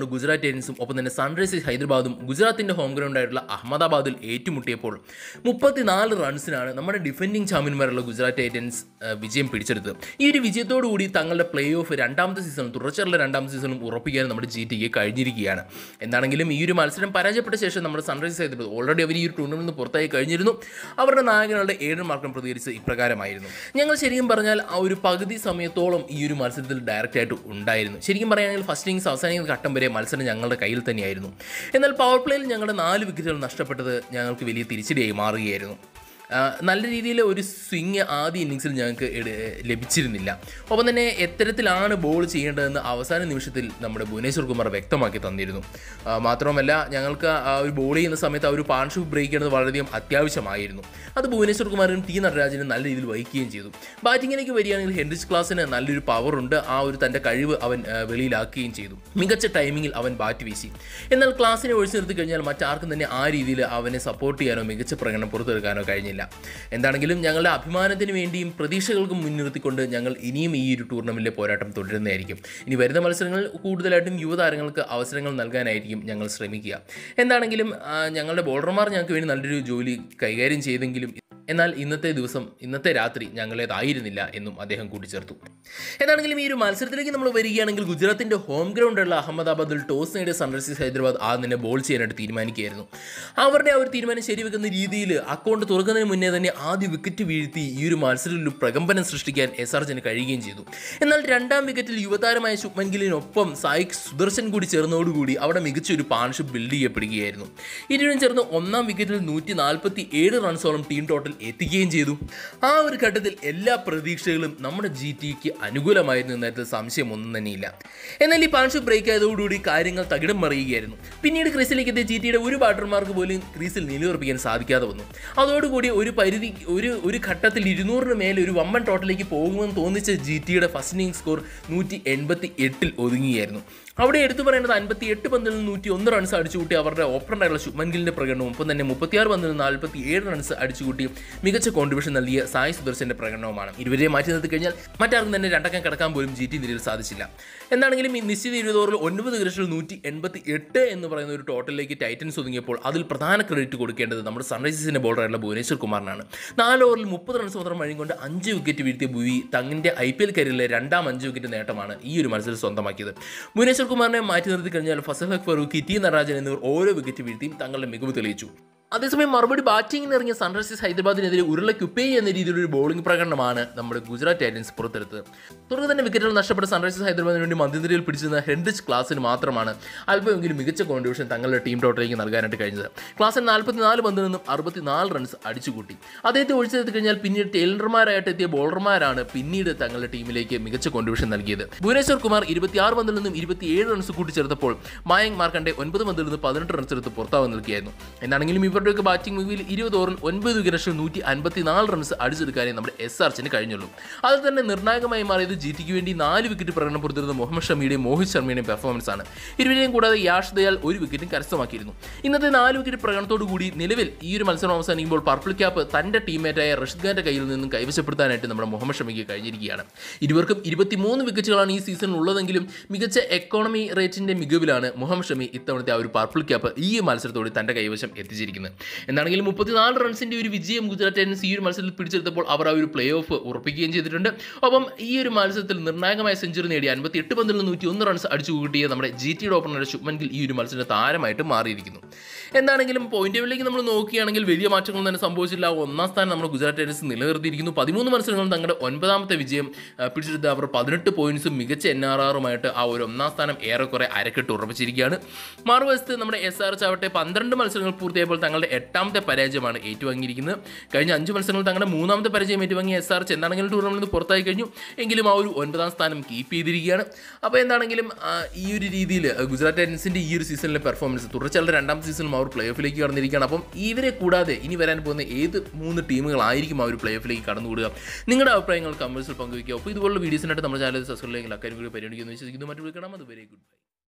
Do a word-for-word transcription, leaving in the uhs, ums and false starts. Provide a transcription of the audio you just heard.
ഗുജറാത്ത് ടൈറ്റൻസും ഒപ്പം തന്നെ Sunrisers ഹൈദരാബാദും ഗുജറാത്തിൻ്റെ home ഗ്രൗണ്ടായിട്ടുള്ള അഹമ്മദാബാദിൽ ഏറ്റുമുട്ടിയപ്പോൾ മുപ്പത്തിനാല് റൺസിനാണ് നമ്മുടെ ഡിഫെൻഡിങ് ചാമ്പ്യന്മാരുള്ള ഗുജറാത്ത് ടൈറ്റൻസ് വിജയം പിടിച്ചെടുത്തത്. ഈ ഒരു വിജയത്തോടുകൂടി തങ്ങളുടെ പ്ലേ ഓഫ് രണ്ടാമത്തെ സീസണും തുടർച്ചയുള്ള രണ്ടാമത്തെ സീസണും ഉറപ്പിക്കാൻ നമ്മുടെ ജി ടിക്ക് കഴിഞ്ഞിരിക്കുകയാണ്. എന്താണെങ്കിലും ഈ ഒരു മത്സരം പരാജയപ്പെട്ട ശേഷം നമ്മുടെ സൺറൈസേഴ്സ് ഹൈദരാബാദ് ഓൾറെഡി അവർ ഈ ഒരു ടൂർണമെന്റിൽ നിന്ന് പുറത്തായി കഴിഞ്ഞിരുന്നു. അവരുടെ നായകനുടെ ഏഴ് മാർക്കും പ്രതികരിച്ച് ഇപ്രകാരമായിരുന്നു: ഞങ്ങൾ ശരിക്കും പറഞ്ഞാൽ ആ ഒരു പകുതി സമയത്തോളം ഈ ഒരു മത്സരത്തിൽ ഡയറക്റ്റ് ആയിട്ട് ഉണ്ടായിരുന്നു. ശരിക്കും പറയുകയാണെങ്കിൽ ഫസ്റ്റ് ഇന്നിംഗ്സ് അവസാനിക്കുന്ന ഘട്ടം വരെ മത്സരം ഞങ്ങളുടെ കയ്യിൽ തന്നെയായിരുന്നു. എന്നാൽ പവർ പ്ലേയിൽ ഞങ്ങളുടെ നാല് വിക്കറ്റുകൾ നഷ്ടപ്പെട്ടത് ഞങ്ങൾക്ക് വലിയ തിരിച്ചടിയായി മാറുകയായിരുന്നു. നല്ല രീതിയിൽ ഒരു സ്വിങ് ആദ്യ ഇന്നിങ്സിൽ ഞങ്ങൾക്ക് ലഭിച്ചിരുന്നില്ല. ഒപ്പം തന്നെ എത്തരത്തിലാണ് ബോൾ ചെയ്യേണ്ടതെന്ന് അവസാന നിമിഷത്തിൽ നമ്മുടെ ഭുവനേശ്വർ കുമാർ വ്യക്തമാക്കി തന്നിരുന്നു. മാത്രമല്ല ഞങ്ങൾക്ക് ആ ഒരു ബോൾ ചെയ്യുന്ന സമയത്ത് ആ ഒരു പാർട്ണർഷിപ്പ് ബ്രേക്ക് ചെയ്യുന്നത് വളരെയധികം അത്യാവശ്യമായിരുന്നു. അത് ഭുവനേശ്വർ കുമാറിനും ടി നടരാജനും നല്ല രീതിയിൽ വഹിക്കുകയും ചെയ്തു. ബാറ്റിങ്ങിലേക്ക് വരികയാണെങ്കിൽ ഹെൻറിച്ച് ക്ലാസിന് നല്ലൊരു പവറുണ്ട്. ആ ഒരു തൻ്റെ കഴിവ് അവൻ വെളിയിലാക്കുകയും ചെയ്തു. മികച്ച ടൈമിങ്ങിൽ അവൻ ബാറ്റ് വീശി. എന്നാൽ ക്ലാസിനെ ഒഴിച്ചു നിർത്തി കഴിഞ്ഞാൽ മറ്റാർക്കും തന്നെ ആ രീതിയിൽ അവനെ സപ്പോർട്ട് ചെയ്യാനോ മികച്ച പ്രകടനം പുറത്തെടുക്കാനോ കഴിഞ്ഞില്ല. എന്താണെങ്കിലും ഞങ്ങളുടെ അഭിമാനത്തിന് വേണ്ടിയും പ്രതീക്ഷകൾക്കും മുൻനിർത്തിക്കൊണ്ട് ഞങ്ങൾ ഇനിയും ഈ ഒരു ടൂർണമെൻറ്റിലെ പോരാട്ടം തുടരുന്നതായിരിക്കും. ഇനി വരുന്ന മത്സരങ്ങളിൽ കൂടുതലായിട്ടും യുവതാരങ്ങൾക്ക് അവസരങ്ങൾ നൽകാനായിരിക്കും ഞങ്ങൾ ശ്രമിക്കുക. എന്താണെങ്കിലും ഞങ്ങളുടെ ബോളർമാർ ഞങ്ങൾക്ക് വേണ്ടി നല്ലൊരു ജോലി കൈകാര്യം ചെയ്തെങ്കിലും എന്നാൽ ഇന്നത്തെ ദിവസം ഇന്നത്തെ രാത്രി ഞങ്ങളേതായിരുന്നില്ല എന്നും അദ്ദേഹം കൂട്ടിച്ചേർത്തു. എന്താണെങ്കിലും ഈ ഒരു മത്സരത്തിലേക്ക് നമ്മൾ വരികയാണെങ്കിൽ ഗുജറാത്തിൻ്റെ ഹോം ഗ്രൗണ്ടുള്ള അഹമ്മദാബാദിൽ ടോസ് നേടിയ സൺറൈസേഴ്സ് ഹൈദരാബാദ് ആ തന്നെ ബോൾ ചെയ്യാനായിട്ട് തീരുമാനിക്കുകയായിരുന്നു. അവരുടെ ആ ഒരു തീരുമാനം ശരിവെക്കുന്ന രീതിയിൽ അക്കൗണ്ട് തുറക്കുന്നതിന് മുന്നേ തന്നെ ആദ്യ വിക്കറ്റ് വീഴ്ത്തി ഈ ഒരു മത്സരത്തിൽ ഒരു പ്രകമ്പനം സൃഷ്ടിക്കാൻ എസ് ആർ ജന് കഴിയുകയും ചെയ്തു. എന്നാൽ രണ്ടാം വിക്കറ്റിൽ യുവതാരമായ ശുഭ്മൻ ഗില്ലിനൊപ്പം സായി സുദർശൻ കൂടി ചേർന്നതോടുകൂടി അവിടെ മികച്ചൊരു പാർട്ണർഷിപ്പ് ബിൽഡ് ചെയ്യപ്പെടുകയായിരുന്നു. ഇരുവരും ചേർന്ന് ഒന്നാം വിക്കറ്റിൽ നൂറ്റി നാൽപ്പത്തി ഏഴ് റൺസോളം ടീം ടോട്ടൽ എത്തിക്കുകയും ചെയ്തു. ആ ഒരു ഘട്ടത്തിൽ എല്ലാ പ്രതീക്ഷകളും നമ്മുടെ ജി ടിക്ക് അനുകൂലമായിരുന്നു എന്നതിൽ സംശയമൊന്നും തന്നെയില്ല. എന്നാൽ ഈ പാർട്ണർഷിപ്പ് ബ്രേക്ക് ആയതോടുകൂടി കാര്യങ്ങൾ തകിടം മറിയുകയായിരുന്നു. പിന്നീട് ക്രീസിലേക്ക് എത്തിയ ജി ടിയുടെ ഒരു ബാറ്റർമാർക്ക് പോലും ക്രീസിൽ നിലയുറപ്പിക്കാൻ സാധിക്കാതെ വന്നു. അതോടുകൂടി ഒരു പരിധി ഒരു ഒരു ഘട്ടത്തിൽ ഇരുന്നൂറിന് മേലെ ഒരു വമ്പൻ ടോട്ടലിലേക്ക് പോകുമെന്ന് തോന്നിച്ച ജി ടിയുടെ ഫസ്റ്റ് ഇന്നിംഗ് സ്കോർ നൂറ്റി എൺപത്തി എട്ടിൽ ഒതുങ്ങിയായിരുന്നു. അവിടെ എടുത്തു പറയേണ്ടത് അൻപത്തി എട്ട് പന്തിൽ നിന്ന് നൂറ്റി ഒന്ന് റൺസ് അടിച്ചുകൂട്ടി അവരുടെ ഓപ്പണറായുള്ള ശുഭ്മൻ ഗില്ലിൻ്റെ പ്രകടനവും ഒപ്പം തന്നെ മുപ്പത്തിയാറ് പന്തിൽ നിന്ന് നാൽപ്പത്തി ഏഴ് റൺസ് അടിച്ചുകൂട്ടി മികച്ച കോൺട്രിബ്യൂഷൻ നൽകിയ സായി സുദർശൻ്റെ പ്രകടനവുമാണ്. ഇരുവരെ മാറ്റി നിർത്തി കഴിഞ്ഞാൽ മറ്റാർക്കും തന്നെ രണ്ടക്കം കടക്കാൻ പോലും ജി ടി നിരയിൽ സാധിച്ചില്ല. എന്താണെങ്കിലും ഈ നിശ്ചിത ഇരുപത് ഓവറിൽ ഒൻപത് വിക്കറ്റിൽ നൂറ്റി എൺപത്തി എട്ട് എന്ന് പറയുന്ന ഒരു ടോട്ടലിലേക്ക് ടൈറ്റൻസ് ഒതുങ്ങിയപ്പോൾ അതിൽ പ്രധാന ക്രെഡിറ്റ് കൊടുക്കേണ്ടത് നമ്മുടെ സൺറൈസേഴ്സിൻ്റെ ബോളറായിട്ടുള്ള ഭുവനേശ്വർ കുമാറിനാണ്. നാല് ഓവറിൽ മുപ്പത് റൺസ് മാത്രം വഴികൊണ്ട് അഞ്ച് വിക്കറ്റ് വീഴ്ത്തിയ ഭുവി തങ്ങളുടെ ഐ പി എൽ കരിയറിലെ രണ്ടാം അഞ്ച് വിക്കറ്റ് നേട്ടമാണ് ഈ ഒരു മത്സരം സ്വന്തമാക്കിയത്. ഭുവനേശ്വർ കുമാറിനെ മാറ്റി നിർത്തി കഴിഞ്ഞാൽ ഫസൽ ഹക്ക് ഫറൂഖി, ടി നടരാജൻ എന്നിവർ ഓരോ വിക്കറ്റ് വീഴ്ത്തിയും തങ്ങളുടെ മികവ് തെളിയിച്ചു. അതേസമയം മറുപടി ബാറ്റിംഗിന് ഇറങ്ങിയ സൺറൈസേഴ്സ് ഹൈദരാബാദിനെതിരെ ഉരുളക്കുപ്പേ എന്ന രീതിയിലൊരു ബോളിംഗ് പ്രകടനമാണ് നമ്മുടെ ഗുജറാത്ത് ടൈറ്റൻസ് പുറത്തെടുത്തത്. തുടർന്ന് തന്നെ വിക്കറ്റുകൾ നഷ്ടപ്പെട്ട സൺറൈസേഴ്സ് ഹൈദരാബാദിന് വേണ്ടി മധ്യനിരയിൽ പിടിച്ചിരുന്ന ഹെൻറിച്ച് ക്ലാസിന് മാത്രമാണ് അല്പമെങ്കിലും മികച്ച കോൺട്രിബ്യൂഷൻ തങ്ങളുടെ ടീം ടോട്ടലിലേക്ക് നൽകാനായിട്ട് കഴിഞ്ഞത്. ക്ലാസിന് നാൽപ്പത്തിനാല് പന്തിൽ നിന്നും അറുപത്തിനാല് റൺസ് അടിച്ചുകൂട്ടി. അദ്ദേഹത്തെ ഒഴിച്ചു നിർത്തി കഴിഞ്ഞാൽ പിന്നീട് ടൈലർമാരായിട്ട് എത്തിയ ബോളർമാരാണ് പിന്നീട് തങ്ങളുടെ ടീമിലേക്ക് മികച്ച കോൺട്രിബ്യൂഷൻ നൽകിയത്. ഭുവനേശ്വർ കുമാർ ഇരുപത്തിയാറ് പന്തിൽ നിന്നും ഇരുപത്തിയേഴ് റൺസ് കൂട്ടിച്ചേർത്തപ്പോൾ മായങ്ക് മാർക്കണ്ടെ ഒൻപത് പന്തിൽ നിന്ന് പതിനെട്ട് റൺസ് എടുത്ത് പുറത്താവാൻ നിൽക്കുകയായിരുന്നു. എന്താണെങ്കിലും ഇവർ ബാറ്റിംഗ് മികവിൽ ഇരുപത് ഓവറിൽ ഒൻപത് വിക്കറ്റ് നൂറ്റി അൻപത്തിനാല് റൺസ് അടിച്ചെടുക്കാനേ നമ്മുടെ എസ് ആർച്ചിന് കഴിഞ്ഞുള്ളൂ. അതിൽ തന്നെ നിർണായകമായി മാറിയത് ജി ടിക്ക് വേണ്ടി നാല് വിക്കറ്റ് പ്രകടനം പുറത്തിരുന്ന മുഹമ്മദ് ഷമിയുടെയും മോഹിത് ശർമ്മയുടെയും പെർഫോമൻസ് ആണ്. ഇരുവരെയും കൂടാതെ യാഷ് ദയാൽ ഒരു വിക്കറ്റും കരസ്ഥമാക്കിയിരുന്നു. ഇന്നത്തെ നാല് വിക്കറ്റ് പ്രകടനത്തോടു കൂടി നിലവിൽ ഈ ഒരു മത്സരം അവസാനിക്കുമ്പോൾ പർപ്പിൾ ക്യാപ്പ് തന്റെ ടീമേറ്റായ റഷീദ് ഖാന്റെ കയ്യിൽ നിന്നും കൈവശപ്പെടുത്താനായിട്ട് നമ്മുടെ മുഹമ്മദ് ഷമിക്ക് കഴിഞ്ഞിരിക്കുകയാണ്. ഇരുവർക്കും ഇരുപത്തിമൂന്ന് വിക്കറ്റുകളാണ് ഈ സീസണിൽ ഉള്ളതെങ്കിലും മികച്ച എക്കോണമി റേറ്റിന്റെ മികവിലാണ് മുഹമ്മദ് ഷമി ഇത്തവണത്തെ ആ ഒരു പർപ്പിൾ ക്യാപ്പ് ഈ മത്സരത്തോടെ തന്റെ കൈവശം എത്തിച്ചിരിക്കുന്നത്. എന്താണെങ്കിലും മുപ്പത്തിനാല് റൺസിൻ്റെ ഒരു വിജയം ഗുജറാത്ത് ടൈറ്റൻസ് ഈ ഒരു മത്സരത്തിൽ പിടിച്ചെടുത്തപ്പോൾ അവർ ആ ഒരു പ്ലേ ഓഫ് ഉറപ്പിക്കുകയും ചെയ്തിട്ടുണ്ട്. ഒപ്പം ഈ ഒരു മത്സരത്തിൽ നിർണായകമായ സെഞ്ചുറി നേടി അൻപത്തി എട്ട് പന്തിൽ നിന്ന് നൂറ്റി ഒന്ന് റൺസ് അടിച്ചു കൂട്ടിയ നമ്മുടെ ജി ടിയുടെ ഓപ്പണർ ശുഭ്മൻ ഗിൽ ഈ ഒരു മത്സരത്തിൽ താരമായിട്ട് മാറിയിരിക്കുന്നു. എന്താണെങ്കിലും പോയിന്റ് ടേബിളിലേക്ക് നമ്മൾ നോക്കുകയാണെങ്കിൽ വലിയ മാറ്റങ്ങൾ തന്നെ സംഭവിച്ചില്ല. ഒന്നാം സ്ഥാനം നമ്മൾ ഗുജറാത്ത് ടൈറ്റൻസ് നിലനിർത്തിയിരിക്കുന്നു. പതിമൂന്ന് മത്സരങ്ങളും തങ്ങളുടെ ഒൻപതാമത്തെ വിജയം പിടിച്ചെടുത്ത് അവർ പതിനെട്ട് പോയിന്റ്സും മികച്ച എൻ ആർ ആറുമായിട്ട് ആ ഒരു ഒന്നാം സ്ഥാനം ഏറെക്കുറെ അരക്കെട്ട് ഉറപ്പിച്ചിരിക്കുകയാണ്. മറുവശത്ത് നമ്മുടെ എസ് ആർ എച്ച് ആവട്ടെ പന്ത്രണ്ട് മത്സരങ്ങൾ പൂർത്തിയായപ്പോൾ തങ്ങളുടെ എട്ടാമത്തെ പരാജയമാണ് ഏറ്റുവാങ്ങിയിരിക്കുന്നത്. കഴിഞ്ഞ അഞ്ച് മത്സരങ്ങൾ തങ്ങളുടെ മൂന്നാമത്തെ പരാജയം ഏറ്റുവാങ്ങിയ എസ് ആർ എച്ച് എന്താണെങ്കിലും ടൂർണമെന്റിൽ നിന്ന് പുറത്തായി കഴിഞ്ഞു എങ്കിലും ആ ഒരു ഒൻപതാം സ്ഥാനം കീപ്പ് ചെയ്തിരിക്കുകയാണ്. അപ്പോൾ എന്താണെങ്കിലും ഈ ഒരു രീതിയിൽ ഗുജറാത്ത് ടൈറ്റൻസിൻ്റെ ഈ ഒരു സീസണിലെ പെർഫോമൻസ് തുടർച്ചയായ രണ്ടാമത്തെ സീസണിലും അവർ പ്ലേ ഓഫിലേക്ക് കടന്നിരിക്കുകയാണ്. അപ്പം ഇവരെ കൂടാതെ ഇനി വരാൻ പോകുന്ന ഏത് മൂന്ന് ടീമുകളായിരിക്കും ആ ഒരു പ്ലേ ഓഫിലേക്ക് കടന്നുകൂടുക? നിങ്ങളുടെ അഭിപ്രായങ്ങൾ കമൻസിൽ പങ്കുവയ്ക്കുക. അപ്പോൾ ഇതുപോലുള്ള വീഡിയോസിനായിട്ട് നമ്മുടെ ചാനൽ സബ്സ്ക്രൈബ് അല്ലെങ്കിൽ അക്കാര്യം കൂടി പരിഗണിക്കുന്നു വിശ്വസിക്കുന്നു. മറ്റു വിളിക്കണം. അതുവരെ ഗുഡ് ബൈ.